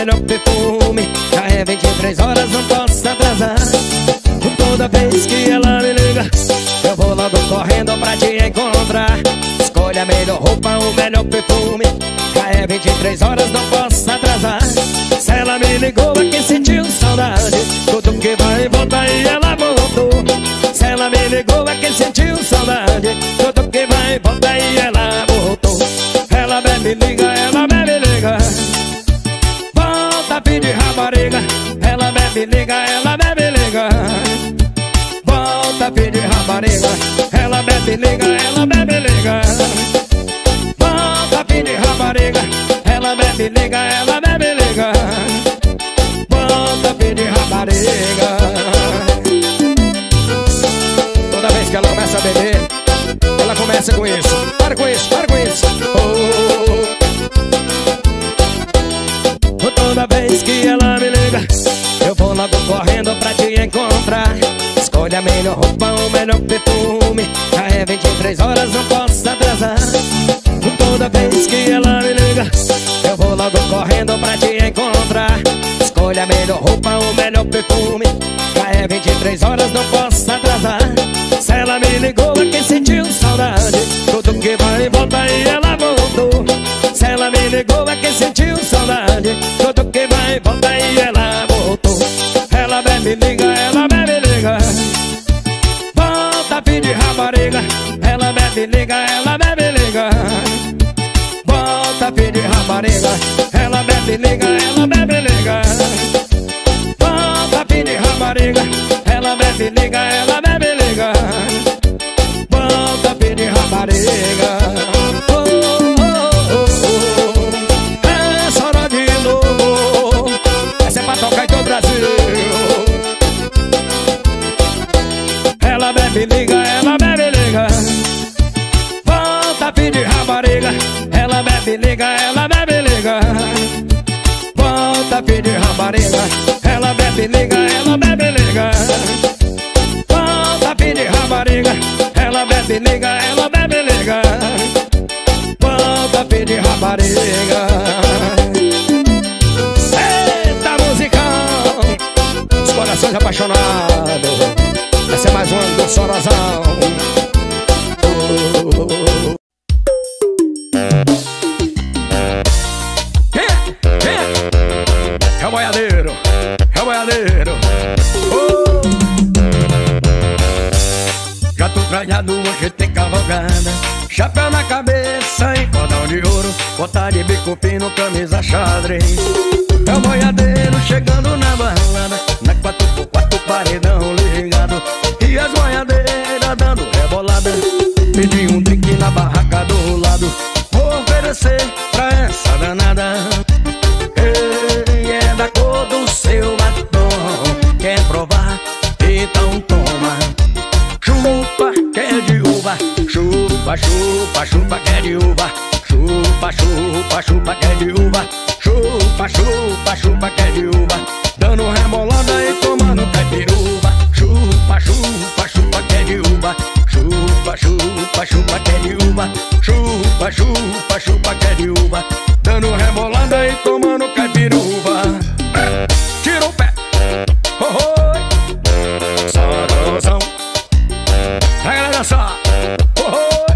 melhor perfume. Já é 23 horas, não posso atrasar. Toda vez que ela me liga, eu vou logo correndo pra te encontrar. Escolha a melhor roupa, o melhor perfume. Já é 23 horas, não posso atrasar. Se ela me ligou é que sentiu saudade. Tudo que vai e volta e ela voltou. Se ela me ligou é que sentiu saudade. Tudo que vai e volta e ela voltou. Ela bebe, liga, ela bebe, liga. Volta a pedir rapariga. Ela bebe, liga, ela bebe, liga. Volta a pedir rapariga. Ela bebe, liga, ela bebe, liga. Volta a pedir rapariga. Ela bebe, liga, ela bebe, liga. Volta a pedir rapariga. Toda vez que ela começa a beber, ela começa com isso. Para com isso, para com isso. Toda vez que ela me liga, eu vou logo correndo pra te encontrar. Escolha a melhor roupa, o melhor perfume. Já é 23 horas, não posso atrasar. Toda vez que ela me liga, eu vou logo correndo pra te encontrar. Escolha a melhor roupa, o melhor perfume. Já é 23 horas, não posso atrasar. Se ela me ligou é que sentiu saudade. Tudo que vai e volta e ela voltou. Se ela me ligou é que sentiu saudade. Tudo que vai e volta e ela voltou. Ela bebe, liga, ela bebe, liga. Volta a pedir rapariga. Ela bebe, liga, ela bebe, liga. Volta a pedir rapariga. Ela bebe, liga, ela bebe, liga. Volta a pedir rapariga. Ela bebe, liga, ela bebe, liga. Volta a pedir rapariga. Essa hora de novo. Essa é pra tocar em todo o Brasil. Ela bebe, liga, ela bebe, liga. Volta a pedir rapariga. Ela bebe, liga, ela bebe, liga. Volta a pedir rapariga. Ela bebe, liga, ela bebe, liga. Volta a pedir rapariga. Ela bebe, liga, ela bebe, liga. Volta a pedir rapariga. Eita, musicão! Os corações apaixonados. Essa é mais uma do Sorozão. É o boiadeiro, é o boiadeiro. Já tô trajado, hoje tem cavalgada. Chapéu na cabeça e cordão de ouro. Bota de bico fino, camisa xadrez. É o boiadeiro chegando na balada. Na 4x4 paredão ligado. E as boiadeiras dando rebolada. Pedi um drink na barraca do lado. Vou oferecer pra essa danada. Ei, é da cor do seu batom. Quer provar? Então toma. Chupa, que é de uva. Chupa, chupa, chupa, que é de uva. Chupa, chupa, chupa, que é de uva. Chupa, chupa, chupa, que é de uva. Dando rebolada e tomando caipiruva. Chupa, chupa, chupa, que é de uva. Chupa, chupa, chupa, que é de uva. Chupa, chupa, chupa, que é de uva. Dando rebolada e tomando caipiruva. Tira o pé. Oh, oh. Sorozão. Pra galera dançar. Oh, oh.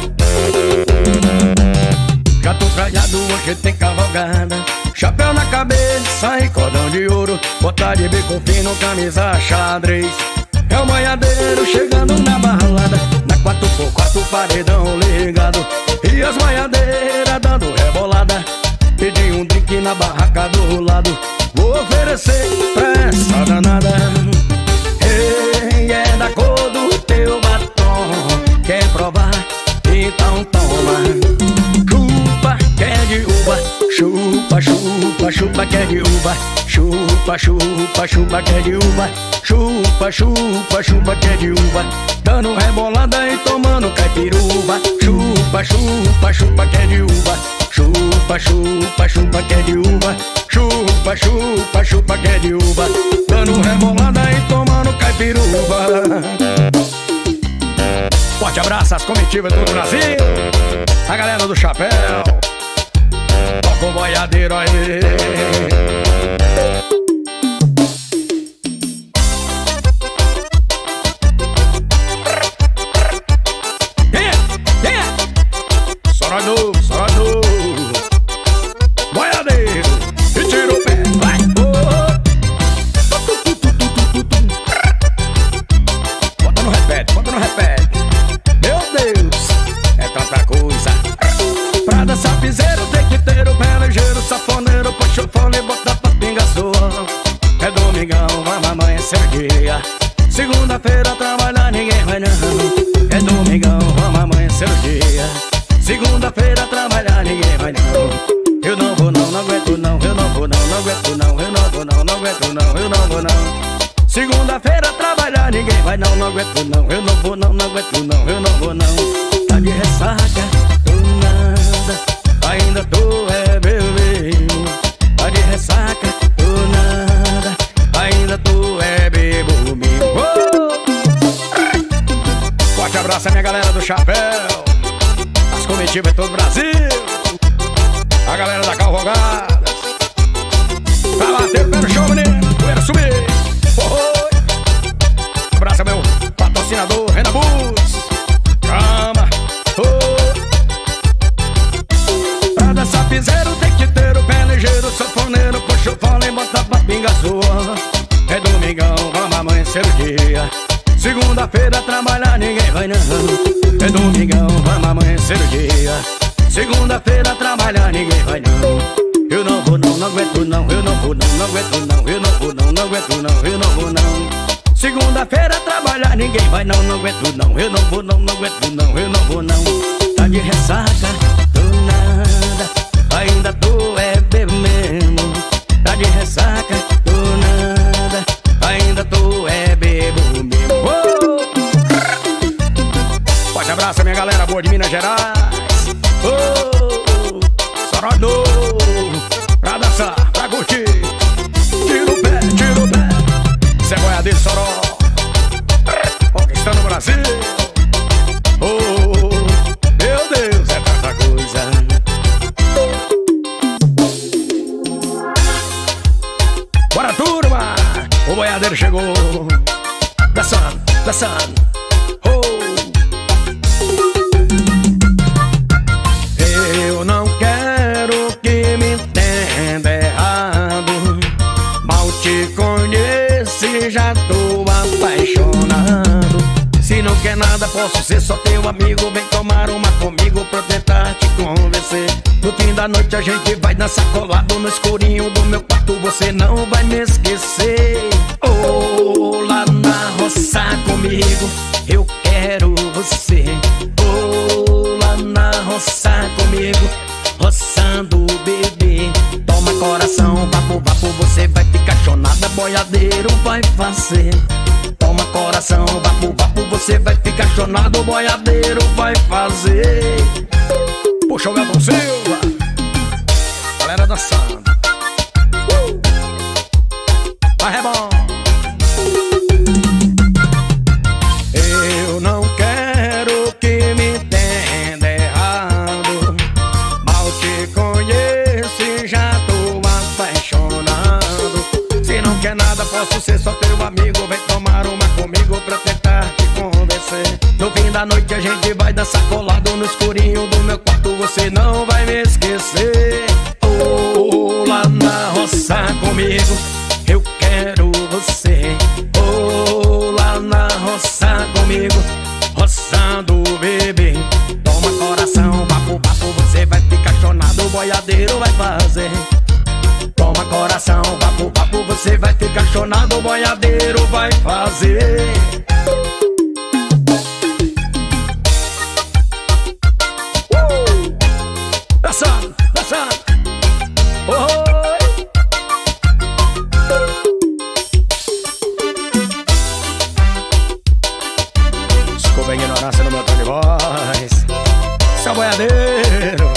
Já tô trajado, hoje tem cavalgada. Chapéu na cabeça e cordão de ouro. Bota de bico fino, camisa xadrez. É o boiadeiro chegando na balada. Na 4x4 paredão ligado. E as boiadeiras dando rebolada. Pedi um drink na barraca do lado. Vou oferecer pra essa danada. Ei, é da cor do teu batom. Quer provar? Então toma. Chupa, que é de uva. Chupa, chupa, chupa, que é de uva. Chupa, chupa, chupa, que é de uva. Chupa, chupa, chupa, que é de uva. Dando rebolada e tomando caipiruva. Chupa, chupa, chupa, que é de uva. Chupa, chupa, chupa, que é de uva. Chupa, chupa, chupa, que é de uva. Dando rebolada e tomando caipiruva. Forte abraço às comitivas do Brasil. A galera do chapéu. Toca o boiadeiro aí. Só nós boiadeiro e tira o pé, vai. Bota no repete, bota no repete. Meu Deus, é tanta coisa. Pra dançar piseiro tem que ter o pé ligeiro. Safoneiro, puxa o fone e bota pra pinga sua. É domingão, vai amanhecer o dia. Segunda-feira trabalhar ninguém vai não. É domingão, vamos amanhecer o dia. Segunda-feira trabalhar ninguém vai não. Eu não vou não, não aguento não. Eu não vou não, não aguento não. Eu não vou não, não aguento não. Eu não vou não. Segunda-feira trabalhar ninguém vai não. Não aguento não. Eu não vou não, não aguento não. Eu não vou não. Tá de ressaca, tô nada. Ainda tô bebendo. Tá de ressaca, tô nada. Ainda tô bebo mesmo. Forte abraço a minha galera do chapéu. As comitivas é todo o Brasil. A galera da Cavalgada. Pra bater o pé no show, menino. Poeira subir. Abraça meu patrocinador, Renan Bus. Calma. Pra dançar piseiro tem que ter o pé ligeiro. Sanfoneiro, puxa o fone e bota pra pinga sua. É domingão, vamos amanhecer o dia. Segunda-feira trabalhar ninguém vai não. É domingão, vamos amanhecer o dia. Segunda-feira trabalhar ninguém vai não. Eu não vou não, não aguento não. Eu não vou não, não aguento não. Eu não vou não, não aguento não. Eu não vou não. Segunda-feira trabalhar ninguém vai não. Não aguento não. Eu não vou não, não aguento não. Eu não vou não. Tá de ressaca, tô nada. Ainda tô bebo mesmo. Tá de ressaca, tô nada. Ainda tô bebo mesmo. Forte abraço a minha galera boa de Minas Gerais. Sorocó, pra dançar, pra curtir. Tira o pé, tira o pé. Cê é boiadeiro, Soró. Conquistando o Brasil. Meu Deus, é tanta coisa. Bora, turma. O boiadeiro chegou. Dançando, dançando. Eu não quero que me entenda errado. Mal te conheço e já tô apaixonado. Se não quer nada, posso ser só teu amigo. Vem tomar uma comigo pra tentar te convencer. No fim da noite a gente vai dançar colado no escurinho do meu quarto. Você não vai me esquecer. Lá na roça comigo, eu quero você. Lá na roça comigo, roçando o bebê. Toma coração, papo, papo, você vai ficar chonada. Boiadeiro vai fazer. Toma coração, papo, papo, você vai ficar chonado. Boiadeiro vai fazer. Puxa o Galvão Silva. Galera dançando. Vai, é bom. Eu não quero que me entenda errado. Mal te conheço e já tô apaixonado. Se não quer nada, posso ser só teu amigo. Vem tomar uma comigo pra tentar te convencer. No fim da noite a gente vai dançar colado no escurinho do meu quarto. Você não vai me esquecer. Lá na roça comigo, eu quero você. Lá na roça comigo, roçando o bebê. Toma coração, papo, papo, você vai ficar chonado. O boiadeiro vai fazer. Toma coração, papo, papo, você vai ficar chonado. O boiadeiro vai fazer. Dançando, dançando. Desculpa a ignorância no meu tom de voz. Seu boiadeiro.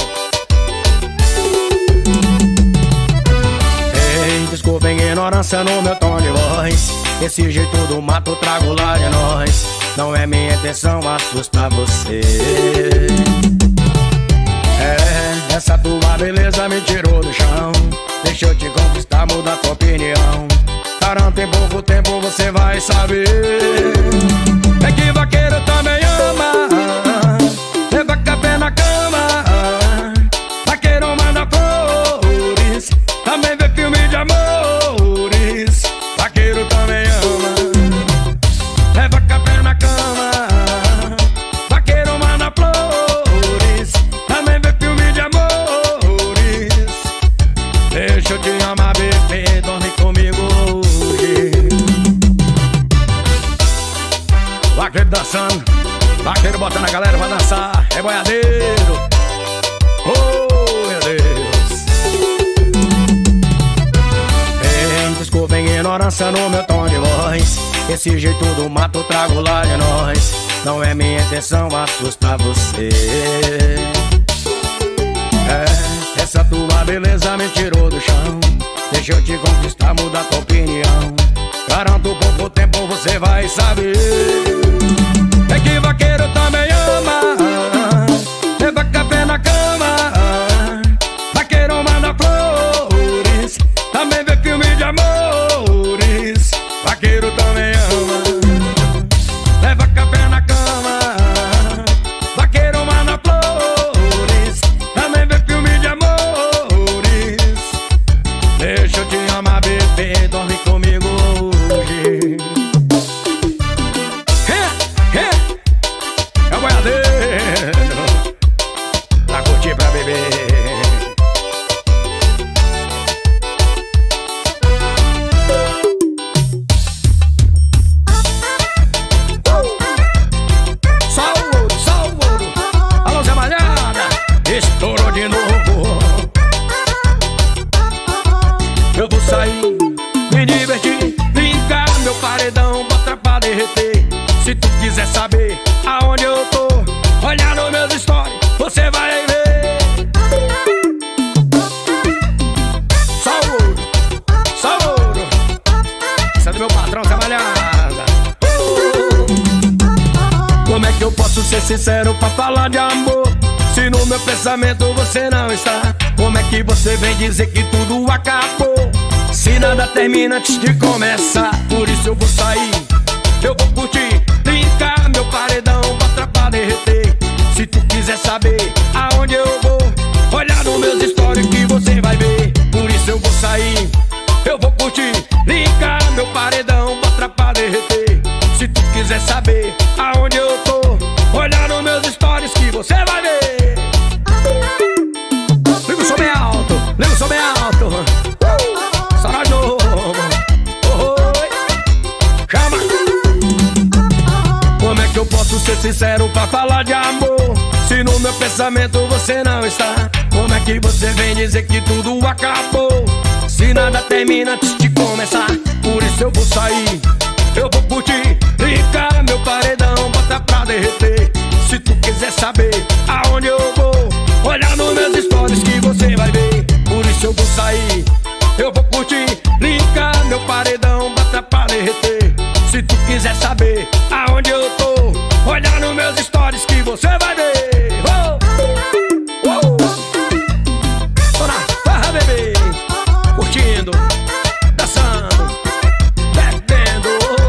Ei, desculpa a ignorância no meu tom de voz. Esse jeito do mato trago lá de nós. Não é minha intenção assustar você. Essa tua beleza beleza me tirou do chão. Deixa eu te conquistar, muda tua opinião. Garanto, em pouco tempo você vai saber. É que vaqueiro também ama levar café na cama. Vaqueiro manda flores, também vê filme de amores. Vaqueiro também ama leva café na cama. Vaqueiro manda flores, também vê filme de amores. Deixa eu te amar, bebê, dorme comigo hoje. Vaqueiro dançando, vaqueiro botando a galera pra dançar. É boiadeiro, oh meu Deus. Desculpa a ignorância no meu tom de voz. Esse jeito do mato trago lá de nós. Não é minha intenção assustar você. Essa tua beleza me tirou do chão. Deixa eu te conquistar, muda tua opinião. Garanto, pouco tempo você vai saber. É que vaqueiro também ama leva café na cama. Vaqueiro manda flores, também vê filme de amores. Vaqueiro também ama leva café na cama. Vaqueiro manda flores, também vê filme de amores. Deixa eu te amar, bebê, dorme comigo hoje. É o boiadeiro pra curtir, pra beber. Estourou de novo. Eu vou sair, me divertir, brincar, meu paredão, botar pra derreter. Se tu quiser saber aonde eu tô, olha nos meus stories, você vai ver. Só ouro, só ouro. Isso é do meu patrão, Zé Malhada. Como é que eu posso ser sincero pra falar de amor, se no meu pensamento você não está? Como é que você vem dizer que tudo acabou, se nada termina antes de começar? Por isso eu vou sair, eu vou curtir, brincar, meu paredão, botar pra derreter. Se tu quiser saber aonde eu vou, olha nos meus stories que você vai ver. Por isso eu vou sair, eu vou curtir, brincar, meu paredão, botar pra derreter. Se tu quiser saber aonde eu tô, olha nos meus stories que você vai ver. Liga o som bem alto, liga o som bem alto. Só nós novo. Chama. Como é que eu posso ser sincero pra falar de amor, se no meu pensamento você não está? Como é que você vem dizer que tudo acabou, se nada termina antes de começar? Por isso eu vou sair, eu vou curtir, brincar, meu paredão, bota pra derreter. Se tu quiser saber aonde eu vou, olha nos meus stories que você vai ver. Por isso eu vou sair, eu vou curtir, brincar, meu paredão, bota pra derreter. Se tu quiser saber aonde eu tô, olha nos meus stories que você vai ver. Tô na farra, bebê, curtindo, dançando, bebendo.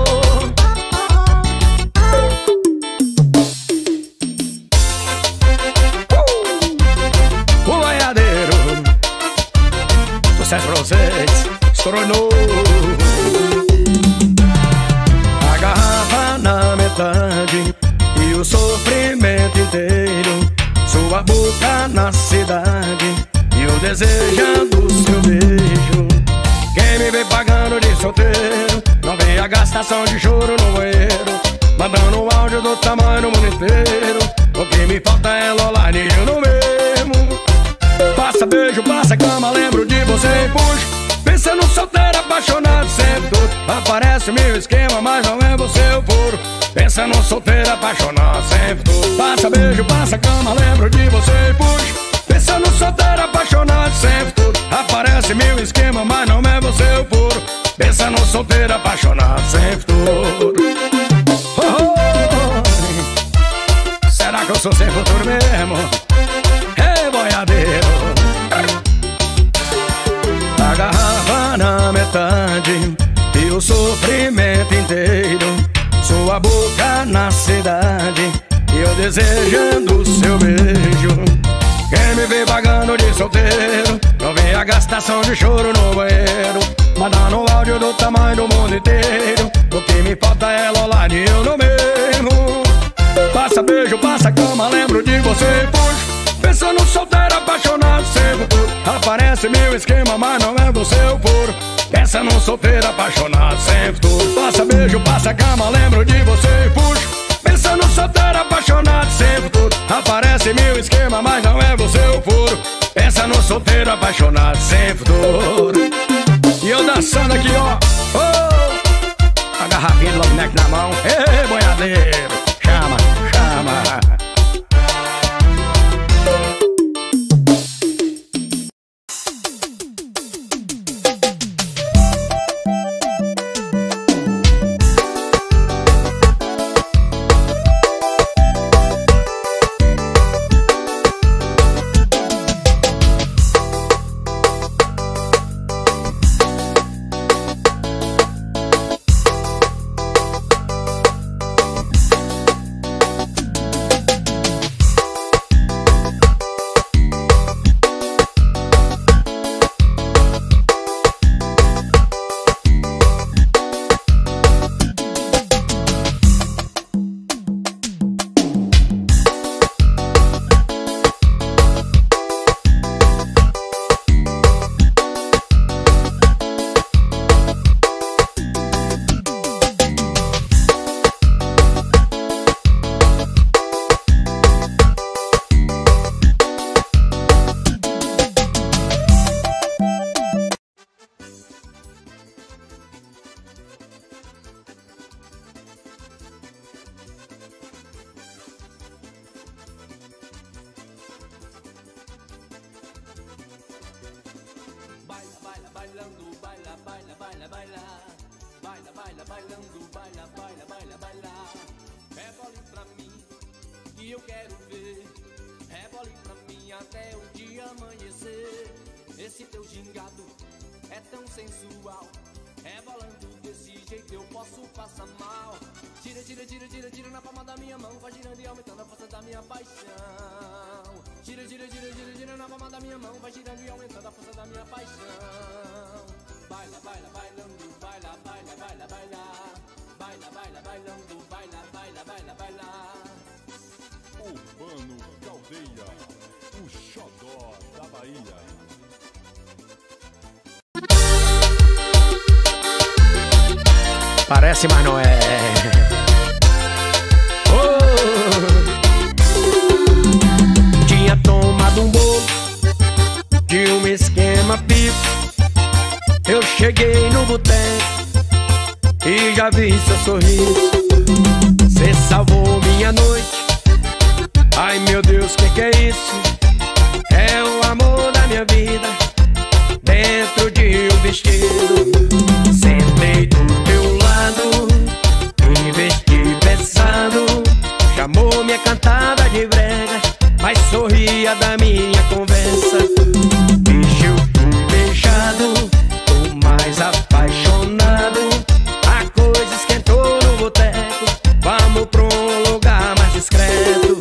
O boiadeiro, sucesso pra vocês, estourou novo. A garrafa na metade e o sofrimento inteiro, sua boca na cidade e eu desejando seu beijo. Quem me vem pagando de solteiro, não vem a gastação de choro no banheiro, mandando um áudio do tamanho do mundo inteiro. O que me falta é online e eu no mesmo. Passa beijo, passa cama, lembro de você e puxo. Pensando solteiro, apaixonado, sempre tudo. Aparece meu esquema, mas não é você o furo. Pensa no solteiro, apaixonado, sempre tudo. Passa beijo, passa cama, lembro de você e puxo. Pensa no solteiro, apaixonado, sempre tudo. Aparece meu esquema, mas não é você o furo. Pensa no solteiro, apaixonado, sempre tudo. Será que eu sou sem futuro mesmo? Ei, boiadeiro, vontade e o sofrimento inteiro. Sua boca na cidade e eu desejando seu beijo. Quem me vê vagando de solteiro não vê a gastação de choro no banheiro. Mandando um áudio do tamanho do mundo inteiro. O que me falta é lolar e eu no mesmo. Passa beijo, passa cama, lembro de você e puxo. Pensando solteiro, apaixonado, sem futuro. Aparece meu esquema, mas não é você o puro. Pensa num solteiro, apaixonado, sem futuro. Passa beijo, passa cama, lembro de você e puxo. Pensa num solteiro, apaixonado, sem futuro. Aparece meu esquema, mas não é você o puro. Pensa num solteiro, apaixonado, sem futuro. E eu dançando aqui, ó, oh, a garrafinha de long neck na mão. Ei, boiadeiro, chama, chama. Bailando, baila, baila, baila, baila. Rebole pra mim, que eu quero ver. Rebole pra mim até o dia amanhecer. Esse teu gingado é tão sensual. Rebolando desse jeito eu posso passar mal. Tira, tira, tira, tira, tira na palma da minha mão. Vai girando e aumentando a força da minha paixão. Tira, tira, tira, tira, tira na palma da minha mão. Vai girando e aumentando a força da minha paixão. Baila, baila, bailando, baila, baila, baila, baila. Baila, baila, bailando, baila, baila, baila, baila. Urbano Caldeia, o xodó da Bahia. Parece, mas não é. Oh! Tinha tomado um bolo de um esquema pico. Eu cheguei no boteco e já vi seu sorriso. Cê salvou minha noite. Ai meu Deus, que é isso? É o amor da minha vida dentro de um vestido. Sentei do teu lado, investi pesado. Chamou minha cantada de brega, mas sorria da minha conversa. Bicho, eu fui beijado, tô mais apaixonado. A coisa esquentou no boteco. Vamos pra um lugar mais discreto.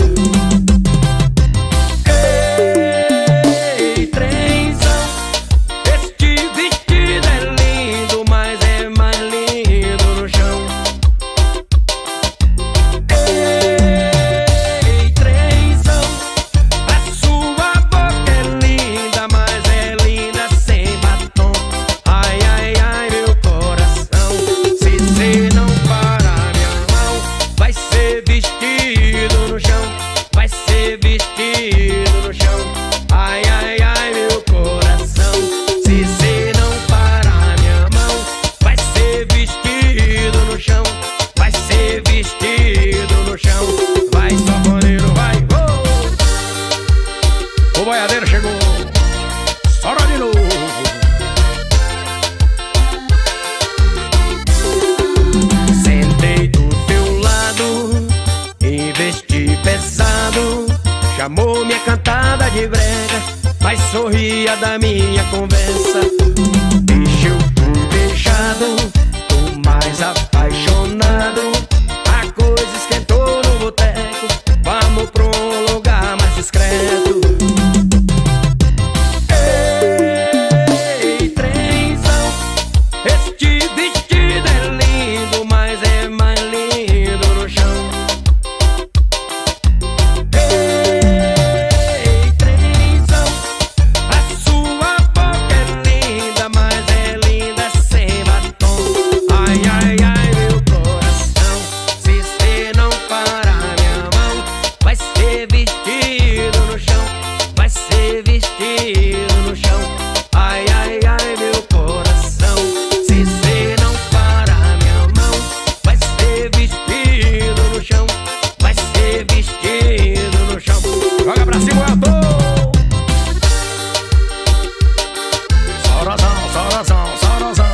Ei, trenzão, este vestido é lindo, mas é mais lindo no chão. Ei, trenzão, a sua boca é linda, mas é linda sem batom. Ai, ai, ai, meu coração, se cê não parar minha mão, vai ser vestido no chão, vai ser vestido no chão. Ai, ai, ai, meu coração, se cê não parar minha mão, vai ser vestido no chão, vai ser vestido no chão. Vai, sanfoneiro, vai, oh! O boiadeiro chegou, estoura de novo. Sentei do teu lado, investi pesado. Chamou minha cantada de brega, mas sorria da minha conversa. Bicho, eu fui namorado, tô mais apaixonado. A coisa esquentou no boteco, vamos pra um lugar mais discreto. Ei, trenzão, este vestido é lindo, mas é mais lindo no chão. Ei, trenzão, a sua boca é linda, mas é linda sem batom. Ai, ai, ai, meu coração, se cê não parar minha mão, vai ser vestido no chão, vai ser vestido no chão. Ai, ai, ai, meu coração, se cê não parar minha mão, vai ser vestido no chão, vai ser vestido no chão. Joga pra cima, eu tô. Sorozão, sorozão, sorozão.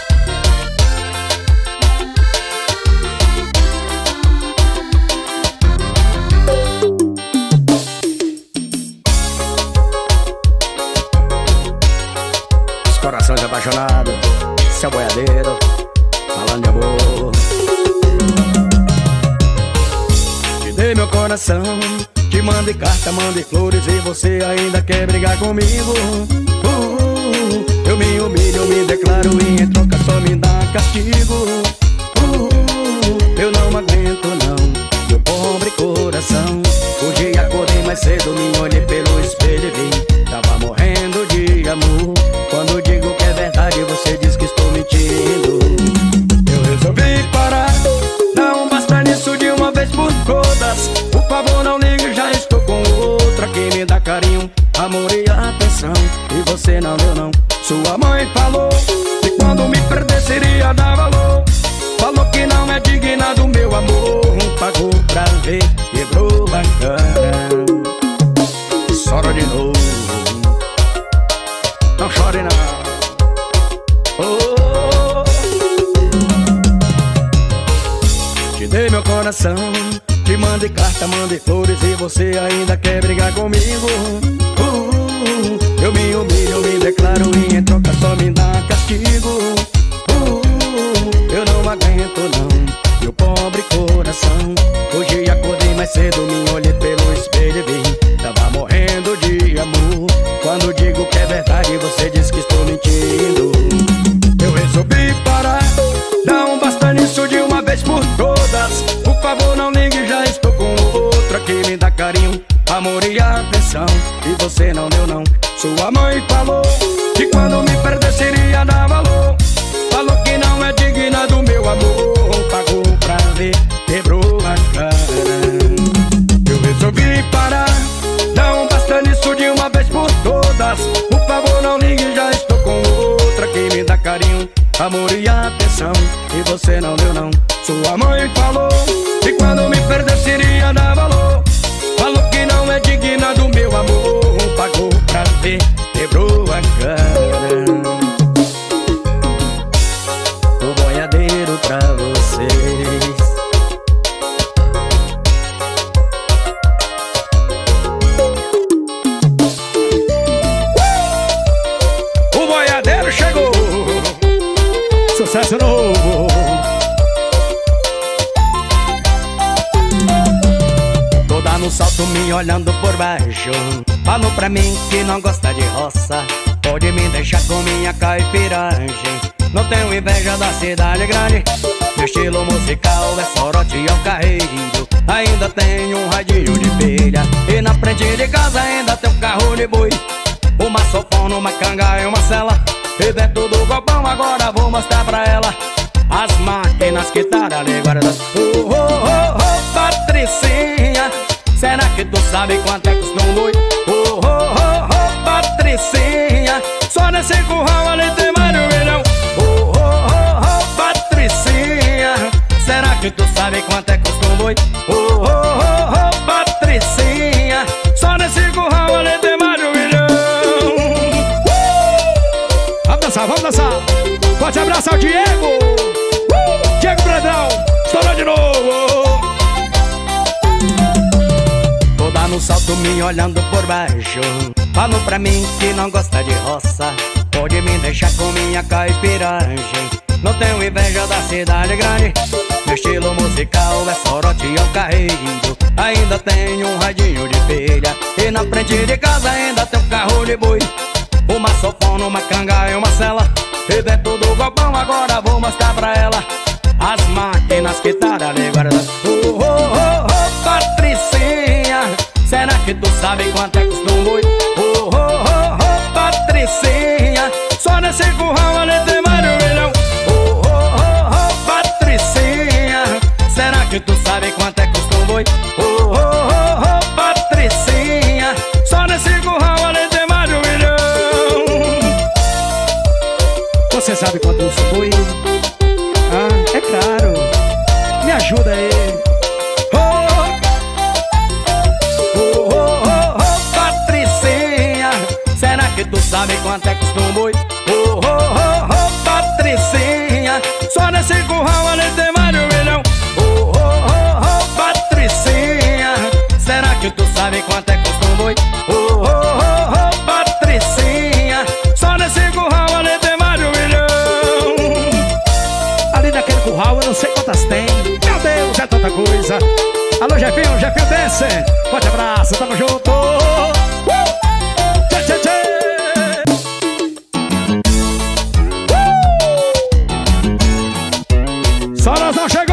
Os corações apaixonados, seu boiadeiro, falando de amor. Te dei meu coração, te mandei carta, mandei flores, e você ainda quer brigar comigo. Eu me humilho, me declaro e em troca só me dá castigo. Eu não aguento não, meu pobre coração. Hoje acordei mais cedo, me olhei pelo espelho e vi, tava morrendo de amor. Quando digo que é verdade, você diz que estou mentindo. Eu resolvi parar, não basta nisso de uma vez por todas. Por favor não ligue, já estou com outra que me dá carinho, amor e atenção, e você não deu não. Sua mãe falou que quando me perder seria dar valor, falou que não é digna do meu amor. Pagou pra ver, quebrou a cara. Chora de novo, não chore não. Oh, te dei meu coração, te mandei carta, mandei flores, e você ainda quer brigar comigo. Eu me humilho, me declaro e em troca só me dá castigo. Eu não aguento não, meu pobre coração. Hoje acordei mais cedo, me olhei pelo espelho e vi, tava morrendo de amor. Quando digo que é verdade, você diz que estou mentindo. Eu resolvi parar, não basta nisso de uma vez por todas. Por favor não ligue, já estou com outra que me dá carinho, amor e atenção, e você não deu não. Sua mãe falou que quando me perder seria dar valor, falou que não é digna do meu amor. Pagou pra ver, quebrou a cara. Eu resolvi parar, não basta nisso de uma vez por todas. Por favor não ligue, já estou com outra que me dá carinho, amor e atenção, e você não deu não. Sua mãe falou que quando me perder seria dar valor, falou que não é digna do meu amor. Pagou pra ver, quebrou a cara. O boiadeiro pra vocês. O boiadeiro chegou, sucesso novo. Toda no salto me olhando por baixo, falou pra mim que não gosta de roça, pode me deixar com minha caipiragem. Não tenho inveja da cidade grande, meu estilo musical é sorote ao carreiro. Ainda tenho um radinho de pilha, e na frente de casa ainda tem um carro de boi, uma sofona, uma canga e uma cela. E dentro do galpão agora vou mostrar pra ela as máquinas que tá ali guardadas. Patricinha, será que tu sabe quanto é que custa um boi? Patricinha, só nesse curral ali tem mais de 1 milhão. Patricinha, será que tu sabe quanto é que custa um boi? Patricinha, só nesse curral ali tem mais de 1 milhão. Vamos dançar, vamos dançar. Pode abraçar o Diego. Diego Brandão, estourou de novo. Toda no salto me olhando por baixo, falou pra mim que não gosta de roça, pode me deixar com minha caipiragem. não tenho inveja da cidade grande. Meu estilo musical é sorote e um carreiro. Ainda tenho um radinho de pilha. E na frente de casa ainda tem um carro de boi, uma sofona, uma canga e uma cela. E dentro do galpão agora vou mostrar pra ela as máquinas que tá ali guardadas. Patricinha, será que tu sabe quanto é que custa um boi? Patricinha, só nesse curral ali tem mais de 1 milhão. Patricinha, será que tu sabe quanto é que custa um boi? Patricinha, só nesse curral ali tem mais de 1 milhão. Você sabe quanto custa um boi? Ah, é caro. Me ajuda aí. Patricinha, será que tu sabe quanto é que custa um boi? Patricinha, só nesse curral ali tem mais de 1 milhão. Patricinha, será que tu sabe quanto é que custa um boi? Patricinha, só nesse curral ali tem mais de 1 milhão. Ali naquele curral eu não sei quantas tem. Meu Deus, é tanta coisa. Alô, Jefinho, Jefinho Dance. Forte abraço, tamo junto. Tchê, tchê, tchê. Sorosão chegou.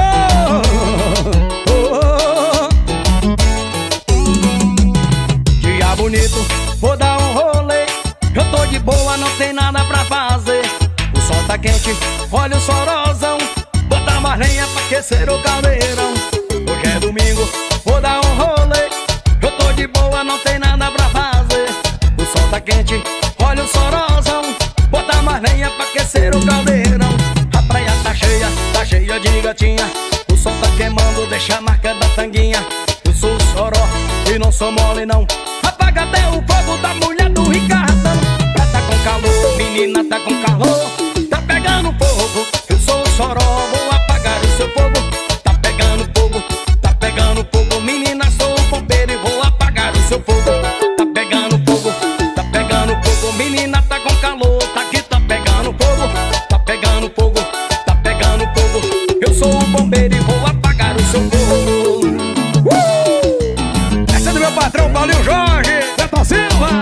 Dia bonito, vou dar um rolê. Eu tô de boa, não tem nada pra fazer. O sol tá quente, olha o sorosão. Bota mais lenha pra aquecer o caldeirão. Hoje é domingo, vou dar um rolê. Eu tô de boa, não tem nada pra fazer. O sol tá quente, olha o sorosão. Bota mais lenha pra aquecer o caldeirão. A praia tá cheia de gatinha. O sol tá queimando, deixa a marca da tanguinha. Eu sou o soró e não sou mole não. Apaga até o fogo da mulher do Ricardão. Ela tá com calor, menina tá com calor. Tá pegando fogo, eu sou o soró, vou apagar o seu fogo. Tá pegando fogo, menina, sou o bombeiro e vou apagar o seu fogo. Tá pegando fogo, menina, tá com calor. Tá aqui, tá pegando fogo, tá pegando fogo, tá pegando fogo. Eu sou o bombeiro e vou apagar o seu fogo. Essa é do meu patrão Paulinho Jorge, Beto Silva.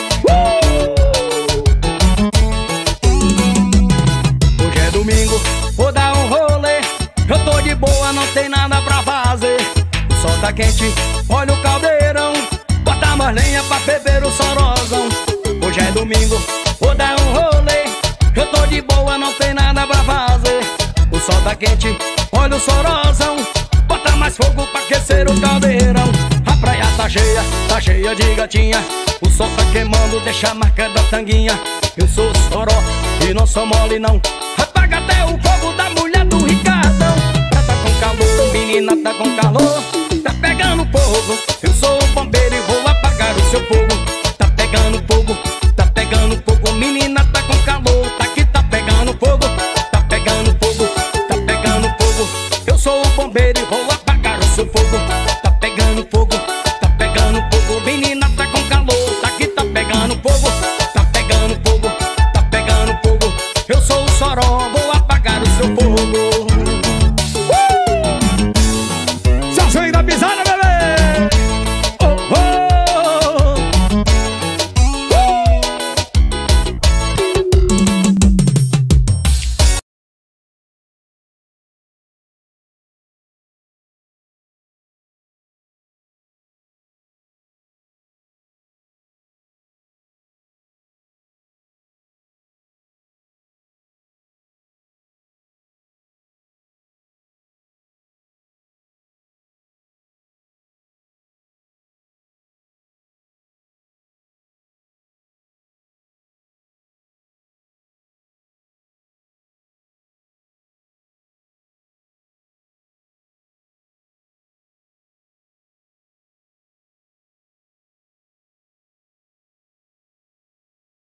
Hoje é domingo, vou dar um rolê. Eu tô de boa, não tem nada pra fazer. O sol tá quente, olha o caldeirão. Bota mais lenha pra beber o sorosão. Hoje é domingo, vou dar um rolê. Eu tô de boa, não tem nada pra fazer. O sol tá quente, olha o sorosão. Bota mais fogo pra aquecer o caldeirão. A praia tá cheia de gatinha. O sol tá queimando, deixa a marca da tanguinha. Eu sou o soró e não sou mole não. Apaga até o fogo da mulher do Ricardão. Ela tá com calor, menina tá com calor. Tá pegando fogo, eu sou o bombeiro e vou apagar o seu fogo.